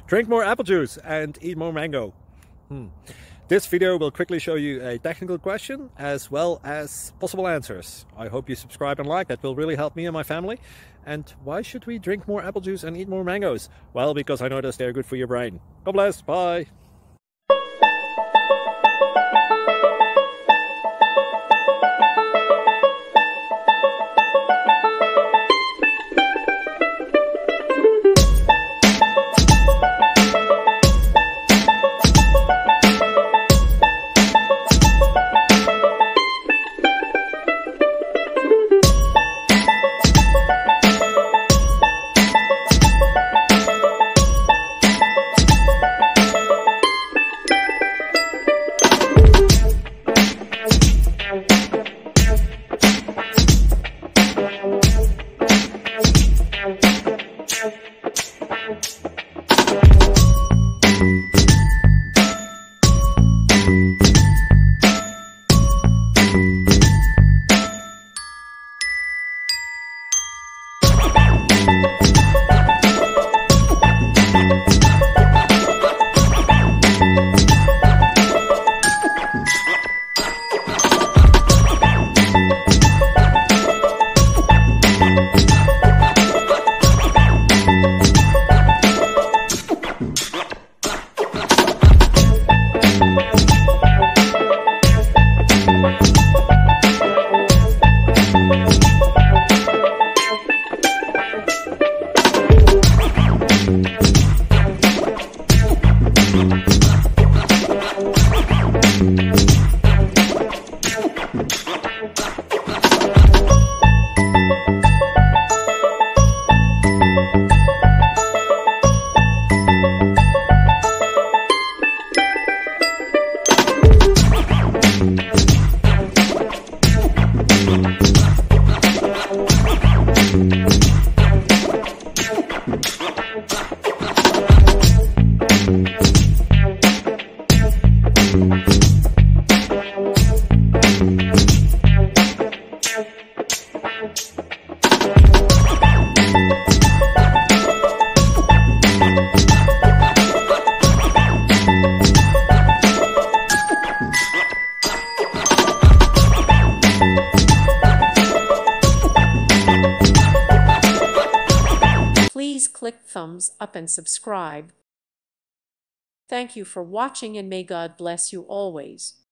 Drink more apple juice and eat more mango. This video will quickly show you a technical question as well as possible answers. I hope you subscribe and like, that will really help me and my family. And why should we drink more apple juice and eat more mangoes? Well, because I noticed they're good for your brain. God bless, bye. Please click thumbs up and subscribe. Thank you for watching, and may God bless you always.